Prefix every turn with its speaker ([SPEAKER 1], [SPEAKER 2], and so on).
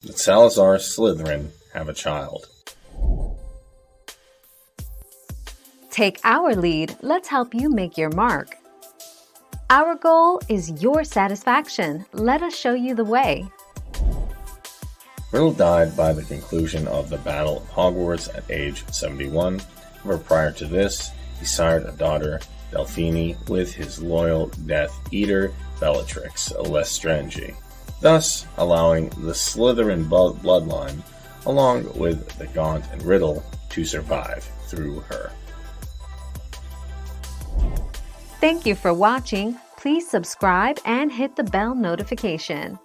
[SPEAKER 1] Did Salazar Slytherin have a child?
[SPEAKER 2] Take our lead, let's help you make your mark. Our goal is your satisfaction. Let us show you the way.
[SPEAKER 1] Riddle died by the conclusion of the Battle of Hogwarts at age 71. However, prior to this, he sired a daughter, Delphine, with his loyal Death Eater, Bellatrix Lestrange, thus allowing the Slytherin bloodline, along with the Gaunt and Riddle, to survive through her.
[SPEAKER 2] Thank you for watching. Please subscribe and hit the bell notification.